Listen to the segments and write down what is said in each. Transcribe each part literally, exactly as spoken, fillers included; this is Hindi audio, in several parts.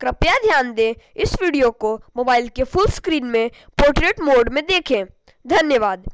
कृपया ध्यान दें, इस वीडियो को मोबाइल के फुल स्क्रीन में पोर्ट्रेट मोड में देखें। धन्यवाद।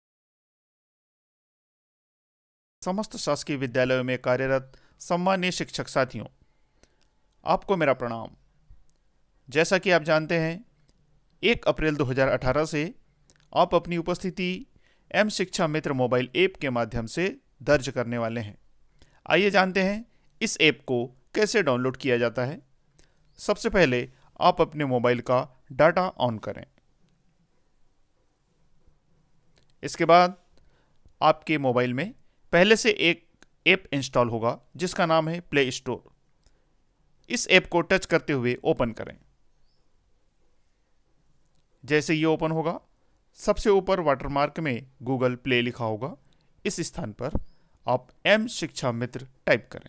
समस्त शासकीय विद्यालयों में कार्यरत सम्मानीय शिक्षक साथियों, आपको मेरा प्रणाम। जैसा कि आप जानते हैं, एक अप्रैल दो हज़ार अठारह से आप अपनी उपस्थिति एम शिक्षा मित्र मोबाइल ऐप के माध्यम से दर्ज करने वाले हैं। आइए जानते हैं इस ऐप को कैसे डाउनलोड किया जाता है। सबसे पहले आप अपने मोबाइल का डाटा ऑन करें। इसके बाद आपके मोबाइल में पहले से एक ऐप इंस्टॉल होगा जिसका नाम है प्ले स्टोर। इस ऐप को टच करते हुए ओपन करें। जैसे ये ओपन होगा, सबसे ऊपर वाटरमार्क में गूगल प्ले लिखा होगा। इस स्थान पर आप एम शिक्षा मित्र टाइप करें।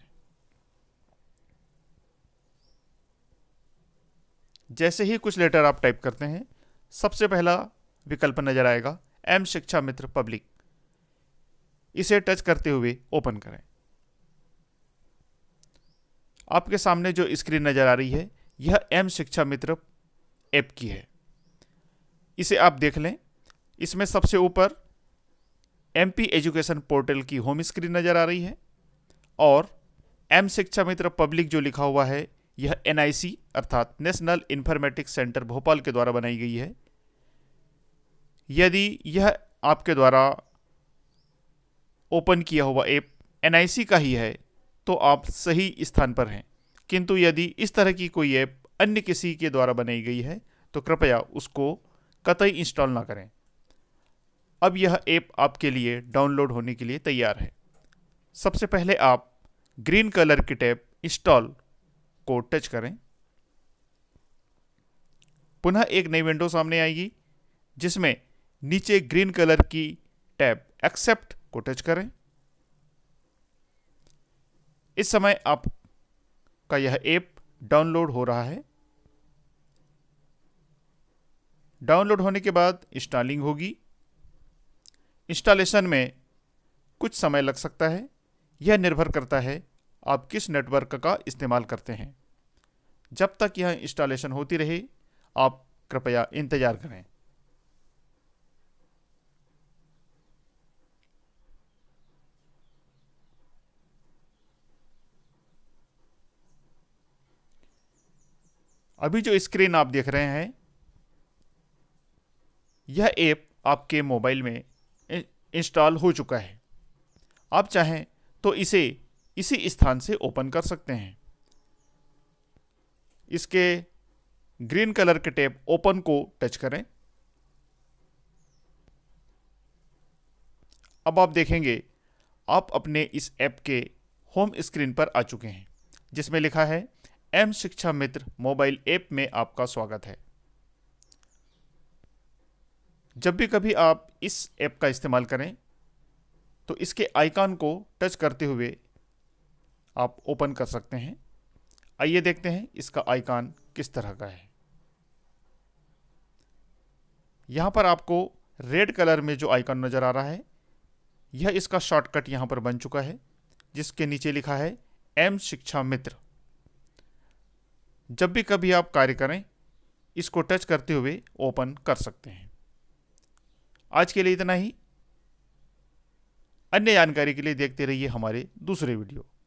जैसे ही कुछ लेटर आप टाइप करते हैं, सबसे पहला विकल्प नजर आएगा एम शिक्षा मित्र पब्लिक। इसे टच करते हुए ओपन करें। आपके सामने जो स्क्रीन नजर आ रही है, यह एम शिक्षा मित्र ऐप की है। इसे आप देख लें। इसमें सबसे ऊपर एमपी एजुकेशन पोर्टल की होम स्क्रीन नजर आ रही है और एम शिक्षा मित्र पब्लिक जो लिखा हुआ है, यह एनआईसी अर्थात नेशनल इंफॉर्मेटिक्स सेंटर भोपाल के द्वारा बनाई गई है। यदि यह आपके द्वारा ओपन किया हुआ ऐप एनआईसी का ही है तो आप सही स्थान पर हैं, किंतु यदि इस तरह की कोई ऐप अन्य किसी के द्वारा बनाई गई है तो कृपया उसको कतई इंस्टॉल ना करें। अब यह ऐप आपके लिए डाउनलोड होने के लिए तैयार है। सबसे पहले आप ग्रीन कलर की टैब इंस्टॉल को टच करें। पुनः एक नई विंडो सामने आएगी जिसमें नीचे ग्रीन कलर की टैब एक्सेप्ट को टच करें। इस समय आपका यह ऐप डाउनलोड हो रहा है। डाउनलोड होने के बाद इंस्टॉलिंग होगी। इंस्टॉलेशन में कुछ समय लग सकता है। यह निर्भर करता है आप किस नेटवर्क का इस्तेमाल करते हैं। जब तक यह इंस्टॉलेशन होती रहे, आप कृपया इंतजार करें। अभी जो स्क्रीन आप देख रहे हैं, यह ऐप आपके मोबाइल में इंस्टॉल हो चुका है। आप चाहें तो इसे इसी स्थान से ओपन कर सकते हैं। इसके ग्रीन कलर के टैब ओपन को टच करें। अब आप देखेंगे आप अपने इस ऐप के होम स्क्रीन पर आ चुके हैं जिसमें लिखा है एम शिक्षा मित्र मोबाइल ऐप में आपका स्वागत है। जब भी कभी आप इस ऐप का इस्तेमाल करें तो इसके आइकॉन को टच करते हुए आप ओपन कर सकते हैं। आइए देखते हैं इसका आइकॉन किस तरह का है। यहां पर आपको रेड कलर में जो आइकॉन नजर आ रहा है, यह इसका शॉर्टकट यहां पर बन चुका है जिसके नीचे लिखा है एम शिक्षा मित्र। जब भी कभी आप कार्य करें, इसको टच करते हुए ओपन कर सकते हैं। आज के लिए इतना ही। अन्य जानकारी के लिए देखते रहिए हमारे दूसरे वीडियो।